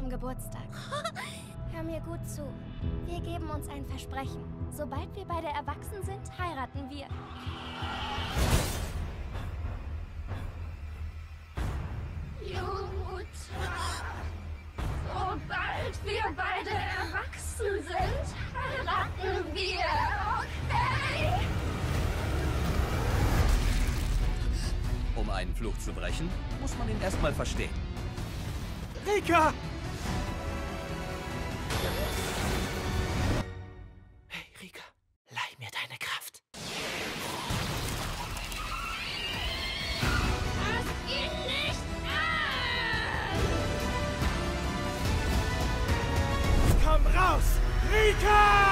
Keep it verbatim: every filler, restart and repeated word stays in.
zum Geburtstag. Hör mir gut zu. Wir geben uns ein Versprechen. Sobald wir beide erwachsen sind, heiraten wir. Jutta, sobald wir beide erwachsen sind, heiraten wir, okay? Um einen Fluch zu brechen, muss man ihn erstmal verstehen. Rika! Hey, Rika, leih mir deine Kraft. Fass ihn nicht an! Komm raus, Rika!